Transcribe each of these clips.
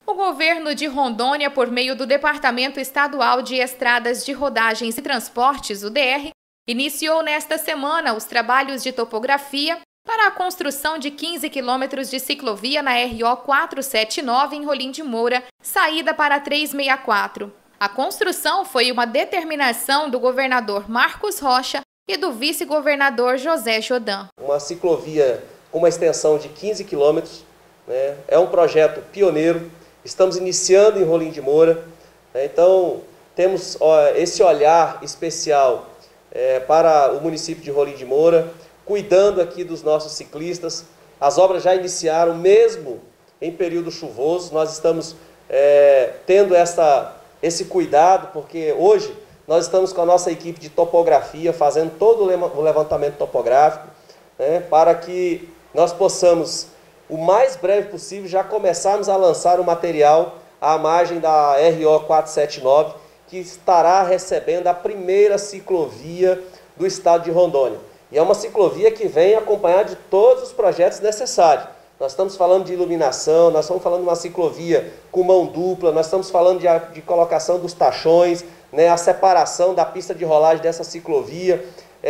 O governo de Rondônia, por meio do Departamento Estadual de Estradas de Rodagens e Transportes, o DR, iniciou nesta semana os trabalhos de topografia para a construção de 15 quilômetros de ciclovia na RO 479 em Rolim de Moura, saída para a 364. A construção foi uma determinação do governador Marcos Rocha e do vice-governador José Jodan. Uma ciclovia com uma extensão de 15 quilômetros, né? É um projeto pioneiro. Estamos iniciando em Rolim de Moura, né? Então temos esse olhar especial para o município de Rolim de Moura, cuidando aqui dos nossos ciclistas. As obras já iniciaram mesmo em período chuvoso. Nós estamos tendo esse cuidado, porque hoje nós estamos com a nossa equipe de topografia, fazendo todo o levantamento topográfico, né, para que nós possamos, o mais breve possível, já começarmos a lançar o material à margem da RO 479, que estará recebendo a primeira ciclovia do estado de Rondônia. E é uma ciclovia que vem acompanhada de todos os projetos necessários. Nós estamos falando de iluminação, nós estamos falando de uma ciclovia com mão dupla, nós estamos falando de colocação dos tachões, né, a separação da pista de rolagem dessa ciclovia,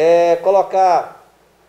colocar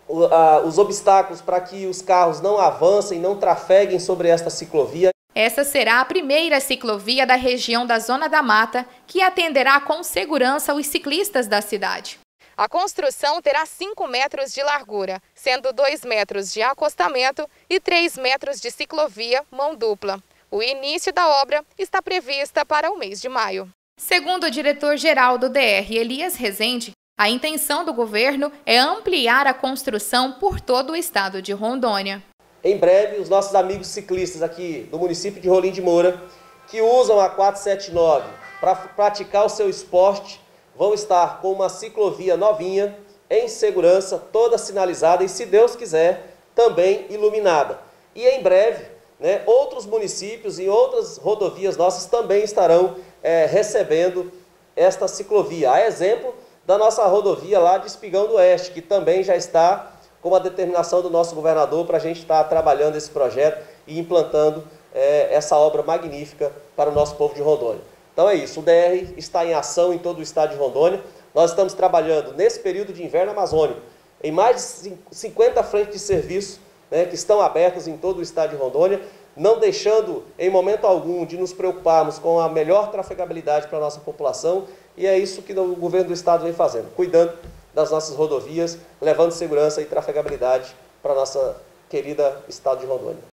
os obstáculos para que os carros não avancem, não trafeguem sobre esta ciclovia. Essa será a primeira ciclovia da região da Zona da Mata que atenderá com segurança os ciclistas da cidade. A construção terá 5 metros de largura, sendo 2 metros de acostamento e 3 metros de ciclovia mão dupla. O início da obra está prevista para o mês de maio. Segundo o diretor-geral do DR, Elias Rezende, a intenção do governo é ampliar a construção por todo o estado de Rondônia. Em breve, os nossos amigos ciclistas aqui do município de Rolim de Moura, que usam a 479 para praticar o seu esporte, vão estar com uma ciclovia novinha, em segurança, toda sinalizada e, se Deus quiser, também iluminada. E em breve, né, outros municípios e outras rodovias nossas também estarão recebendo esta ciclovia. A exemplo da nossa rodovia lá de Espigão do Oeste, que também já está com a determinação do nosso governador para a gente estar trabalhando esse projeto e implantando essa obra magnífica para o nosso povo de Rondônia. Então é isso, o DR está em ação em todo o estado de Rondônia. Nós estamos trabalhando nesse período de inverno amazônico em mais de 50 frentes de serviço, né, que estão abertas em todo o estado de Rondônia, não deixando em momento algum de nos preocuparmos com a melhor trafegabilidade para a nossa população, e é isso que o governo do estado vem fazendo, cuidando das nossas rodovias, levando segurança e trafegabilidade para a nossa querida estado de Rondônia.